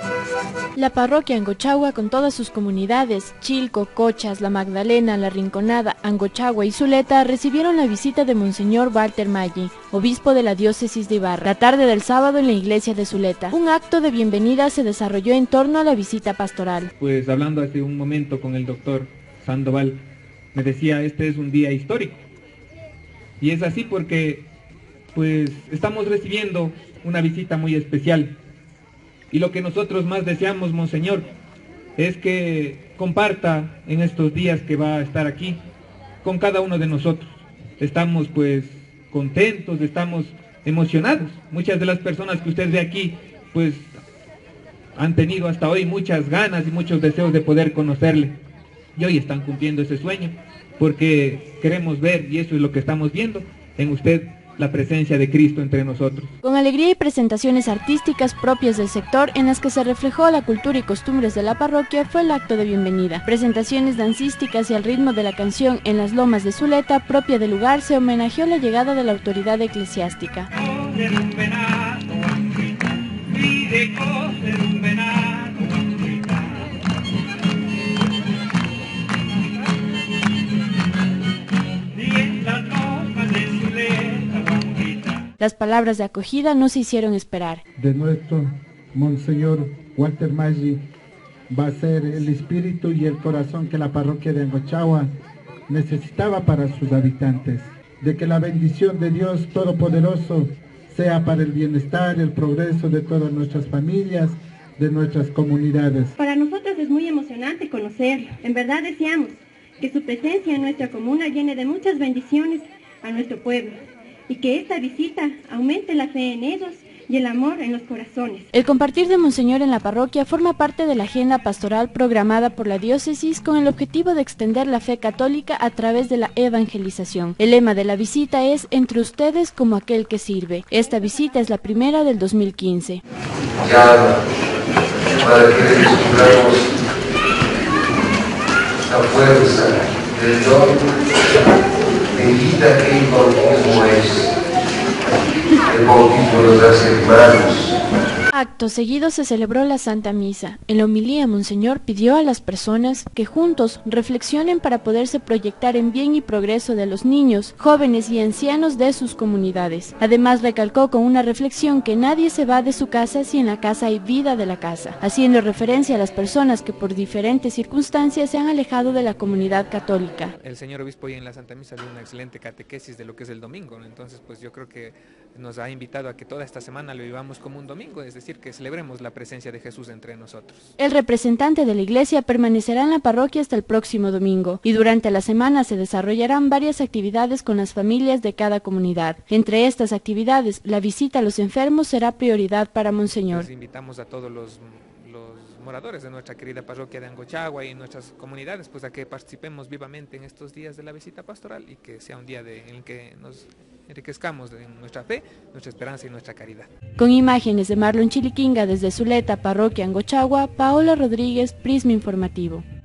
La parroquia Angochagua, con todas sus comunidades, Chilco, Cochas, La Magdalena, La Rinconada, Angochagua y Zuleta, recibieron la visita de Monseñor Walter Maggi, obispo de la diócesis de Ibarra, la tarde del sábado en la iglesia de Zuleta. Un acto de bienvenida se desarrolló en torno a la visita pastoral. Pues hablando hace un momento con el doctor Sandoval, me decía, este es un día histórico. Y es así porque pues estamos recibiendo una visita muy especial. Y lo que nosotros más deseamos, Monseñor, es que comparta en estos días que va a estar aquí con cada uno de nosotros. Estamos pues contentos, estamos emocionados. Muchas de las personas que usted ve aquí pues han tenido hasta hoy muchas ganas y muchos deseos de poder conocerle. Y hoy están cumpliendo ese sueño porque queremos ver, y eso es lo que estamos viendo en usted, la presencia de Cristo entre nosotros. Con alegría y presentaciones artísticas propias del sector en las que se reflejó la cultura y costumbres de la parroquia, fue el acto de bienvenida. Presentaciones dancísticas y al ritmo de la canción En las Lomas de Zuleta, propia del lugar, se homenajeó la llegada de la autoridad eclesiástica. Las palabras de acogida no se hicieron esperar. De nuestro Monseñor Walter Maggi va a ser el espíritu y el corazón que la parroquia de Angochagua necesitaba para sus habitantes. De que la bendición de Dios Todopoderoso sea para el bienestar y el progreso de todas nuestras familias, de nuestras comunidades. Para nosotros es muy emocionante conocerlo. En verdad deseamos que su presencia en nuestra comuna llene de muchas bendiciones a nuestro pueblo, y que esta visita aumente la fe en ellos y el amor en los corazones. El compartir de Monseñor en la parroquia forma parte de la agenda pastoral programada por la diócesis con el objetivo de extender la fe católica a través de la evangelización. El lema de la visita es Entre ustedes como aquel que sirve. Esta visita es la primera del 2015. Ya para que descubramos la fuerza del don de vida que el bautismo es. El bautismo nos hace hermanos. Acto seguido se celebró la Santa Misa. En la homilía, Monseñor pidió a las personas que juntos reflexionen para poderse proyectar en bien y progreso de los niños, jóvenes y ancianos de sus comunidades. Además, recalcó con una reflexión que nadie se va de su casa si en la casa hay vida de la casa, haciendo referencia a las personas que por diferentes circunstancias se han alejado de la comunidad católica. El señor obispo hoy en la Santa Misa dio una excelente catequesis de lo que es el domingo, ¿no? Entonces pues yo creo que nos ha invitado a que toda esta semana lo vivamos como un domingo, es decir, que celebremos la presencia de Jesús entre nosotros. El representante de la iglesia permanecerá en la parroquia hasta el próximo domingo y durante la semana se desarrollarán varias actividades con las familias de cada comunidad. Entre estas actividades, la visita a los enfermos será prioridad para Monseñor. Les invitamos a todos los moradores de nuestra querida parroquia de Angochagua y nuestras comunidades pues a que participemos vivamente en estos días de la visita pastoral y que sea un día en el que nos enriquezcamos en nuestra fe, nuestra esperanza y nuestra caridad. Con imágenes de Marlon Chiliquinga desde Zuleta, parroquia Angochagua, Paola Rodríguez, Prisma Informativo.